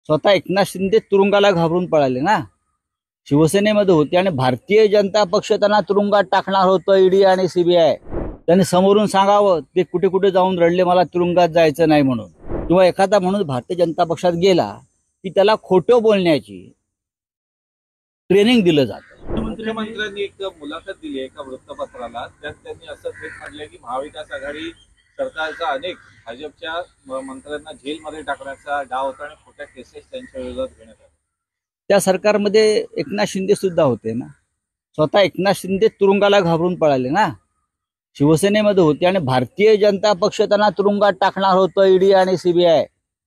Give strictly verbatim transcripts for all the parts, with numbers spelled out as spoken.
स्वतः एकनाथ शिंदे तुरुंगाला घाबरून पळाले ना. शिवसेनेमध्ये होते आणि भारतीय जनता पक्ष त्यांना तुरुंगात टाकणार होतं. ईडी आणि सीबीआय त्यांनी समोरून सांगावं, ते कुठे कुठे जाऊन रडले मला तुरुंगात जायचं नाही म्हणून. किंवा एखादा म्हणून भारतीय जनता पक्षात गेला की त्याला खोटं बोलण्याची ट्रेनिंग दिलं जातं. मुख्यमंत्र्यांनी एक मुलाखत दिली आहे एका वृत्तपत्राला, त्यात त्यांनी असं थेट म्हटलंय की महाविकास आघाडी सरकारचा अनेक भाजपच्या मंत्र्यांना जेलमध्ये टाकण्याचा डाव होता आणि खोट्या केसेस त्यांच्या विरोधात घेण्यात आल्या. त्या सरकारमध्ये एकनाथ शिंदे सुद्धा होते ना. स्वतः एकनाथ शिंदे तुरुंगाला घाबरून पळाले ना. शिवसेनेमध्ये होते आणि भारतीय जनता पक्ष त्यांना तुरुंगात टाकणार होतं. ईडी आणि सीबीआय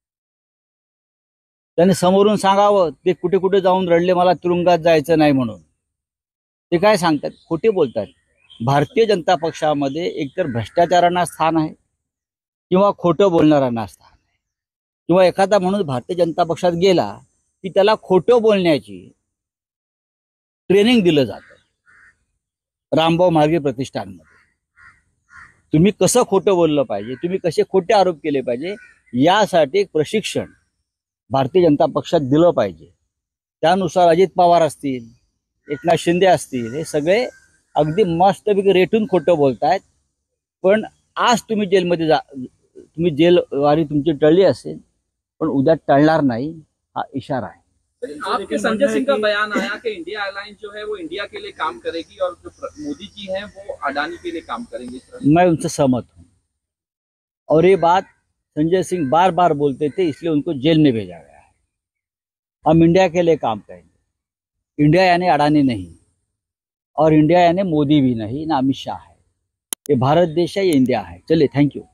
त्यांनी समोरून सांगावं, ते कुठे कुठे जाऊन रडले मला तुरुंगात जायचं नाही म्हणून. ते काय सांगतात, खोटे बोलतात. भारतीय जनता पक्षामध्ये एकतर भ्रष्टाचारांना स्थान आहे किंवा खोटं बोलणाऱ्यांना स्थान आहे. किंवा एखादा म्हणून भारतीय जनता पक्षात गेला की त्याला खोटं बोलण्याची ट्रेनिंग दिलं जातं. रामभाऊ म्हाळगी प्रतिष्ठानमध्ये तुम्ही कसं खोटं बोललं पाहिजे, तुम्ही कसे खोटे आरोप केले पाहिजे, यासाठी एक प्रशिक्षण भारतीय जनता पक्षात दिलं पाहिजे. त्यानुसार अजित पवार असतील, एकनाथ शिंदे असतील, हे सगळे अगदी मस्तपैकी रेटून खोटं बोलतायत. पण आज तुम्ही जेलमध्ये जा, तुम्ही जेलवारी तुमची टळली असेल, पण उद्या टळणार नाही, हा इशारा आहे. आपके संजय सिंह का बयान आया कि इंडिया एयरलाइंस जो है वो इंडिया के लिए काम करेगी और जो मोदी जी हैं वो अडानी के लिए काम करेंगे. मैं उनसे सहमत हूँ और ये बात संजय सिंह बार बार बोलते थे, इसलिए उनको जेल में भेजा गया है. हम इंडिया के लिए काम करेंगे. इंडिया यानी अडानी नहीं, और इंडिया यानी मोदी भी नहीं, ना अमित शाह है. ये भारत देश है, ये इंडिया है. चलिए, थैंक यू.